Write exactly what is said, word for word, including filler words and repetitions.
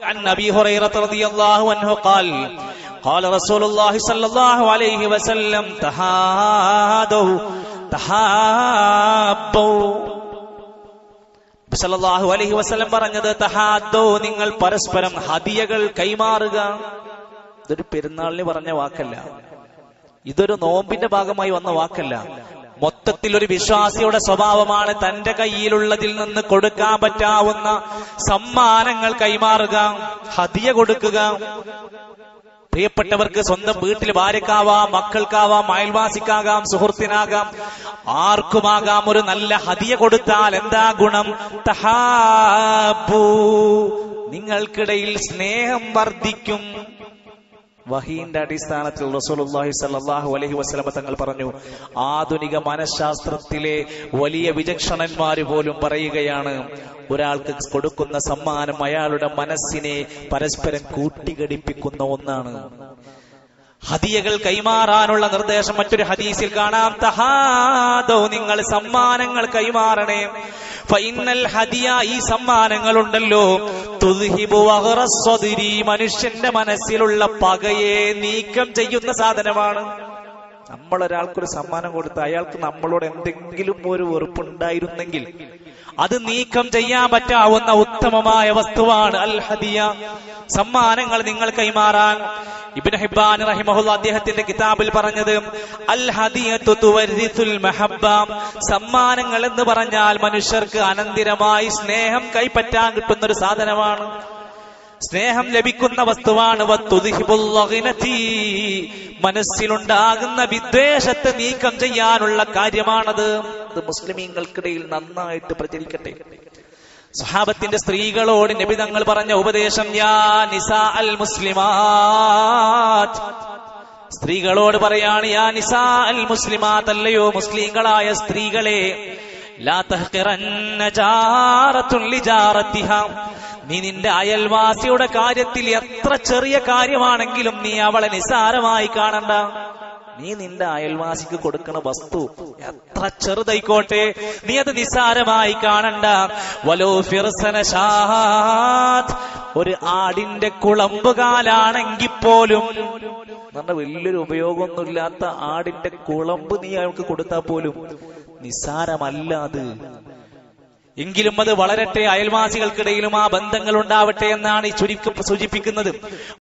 عن أبي هريرة رضي الله عنه قال قال رسول الله صلى الله عليه وسلم تحادوا تحابوا സല്ലല്ലാഹു അലൈഹി വസല്ലം പറഞ്ഞത് തഹാദോ, നിങ്ങൾ പരസ്പരം ഹദിയകൾ കൈമാറുക. ഇതൊരു പെരുന്നാളിന് പറഞ്ഞ വാക്കല്ല, ഇതൊരു നോമ്പിന്റെ ഭാഗമായി വന്ന വാക്കല്ല. മൊത്തത്തിൽ ഒരു വിശ്വാസിയുടെ സ്വഭാവമാണ് തന്റെ കയ്യിലുള്ളതിൽ നിന്ന് കൊടുക്കാൻ പറ്റാവുന്ന സമ്മാനങ്ങൾ കൈമാറുക, ഹദിയ കൊടുക്കുക. പ്രിയപ്പെട്ടവർക്ക് സ്വന്തം വീട്ടിൽ ഭാര്യക്കാവാം, മക്കൾക്കാവാം, അയൽവാസിക്കാകാം, സുഹൃത്തിനാകാം, ആർക്കുമാകാം. ഒരു നല്ല ഹദിയ കൊടുത്താൽ എന്താ ഗുണം? തഹാബു, നിങ്ങൾക്കിടയിൽ സ്നേഹം വർദ്ധിക്കും. വഹീന്റെ അടിസ്ഥാനത്തിൽ റസൂലുള്ളാഹി സ്വല്ലല്ലാഹു അലൈഹി വസല്ലം തങ്ങൾ പറഞ്ഞു, ആധുനിക മനഃശാസ്ത്രത്തിലെ വലിയ വിചക്ഷണന്മാര് പോലും പറയുകയാണ്, ഒരാൾക്ക് കൊടുക്കുന്ന സമ്മാനം അയാളുടെ മനസ്സിനെ പരസ്പരം കൂട്ടിഘടിപ്പിക്കുന്ന ഒന്നാണ്. ഹദിയകൾ കൈമാറാനുള്ള നിർദ്ദേശം മറ്റൊരു ഹദീസിൽ കാണാം. തഹാദോ, നിങ്ങൾ സമ്മാനങ്ങൾ കൈമാറണേ. ഫഇന്നൽ ഹദിയ, ഈ സമ്മാനങ്ങളുണ്ടല്ലോ, തുദ്ഹിബു വഗ്റസ്സദ്രി, മനുഷ്യന്റെ മനസ്സിലുള്ള പകയെ നീക്കം ചെയ്യുന്ന സാധനമാണ്. നമ്മൾ ഒരാൾക്കൊരു സമ്മാനം കൊടുത്ത അയാൾക്ക് നമ്മളോട് എന്തെങ്കിലും ഒരു വെറുപ്പുണ്ടായിരുന്നെങ്കിൽ അത് നീക്കം ചെയ്യാൻ പറ്റാവുന്ന ഉത്തമമായ വസ്തുവാണ് അൽ ഹദിയ. സമ്മാനങ്ങൾ നിങ്ങൾ കൈമാറാൻ. ഇബ്നു ഹിബ്ബാൻ റഹിമഹുല്ലാഹ് അദ്ദേഹത്തിന്റെ കിതാബിൽ പറഞ്ഞത്, അൽ ഹദിയത്തു തുവരിസുൽ മഹബ്ബ, സമ്മാനങ്ങൾ എന്ന് പറഞ്ഞാൽ മനുഷ്യർക്ക് അനന്തരമായി സ്നേഹം കൈപ്പറ്റാൻ കിട്ടുന്ന ഒരു സാധനമാണ്, സ്നേഹം ലഭിക്കുന്ന വസ്തുവാണ്. മനസ്സിലുണ്ടാകുന്ന വിദ്വേഷത്തെ നീക്കം ചെയ്യാനുള്ള കാര്യമാണത്. അത് മുസ്ലിമീങ്ങൾക്കിടയിൽ നന്നായിട്ട് പ്രചരിക്കട്ടെ. സ്വഹാബത്തിന്റെ സ്ത്രീകളോട് നബി തങ്ങൾ പറഞ്ഞ ഉപദേശം, യാ നിസാ അൽ മുസ്ലിമാത്ത്, സ്ത്രീകളോട് പറയാണ്, യാ നിസാ അൽ മുസ്ലിമാത്ത്, അല്ലയോ മുസ്ലിങ്ങളായ സ്ത്രീകളെ, ലാ തഹ്ഖിറന്ന ജാറത്തുൻ ലിജാറത്തിഹാ, നീ നിന്റെ അയൽവാസിയുടെ കാര്യത്തിൽ എത്ര ചെറിയ കാര്യമാണെങ്കിലും നീ അവളെ നിസ്സാരമായി കാണണ്ട. നീ നിന്റെ അയൽവാസിക്ക് കൊടുക്കുന്ന വസ്തു എത്ര ചെറുതായിക്കോട്ടെ, നീ അത് നിസ്സാരമായി കാണണ്ട. വലോ ഫിർസന ഷാത്ത്, ഒരു ആടിന്റെ കുളമ്പുകാലാണെങ്കിൽ പോലും, നല്ല വലിയൊരു ഉപയോഗമൊന്നുമില്ലാത്ത ആടിന്റെ കുളമ്പ് നീ അയാൾക്ക് കൊടുത്താൽ പോലും നിസ്സാരമല്ല അത്. എങ്കിലും അത് വളരട്ടെ, അയൽവാസികൾക്കിടയിലും ആ ബന്ധങ്ങൾ ഉണ്ടാവട്ടെ എന്നാണ് ഈ ചുരുക്കം സൂചിപ്പിക്കുന്നത്.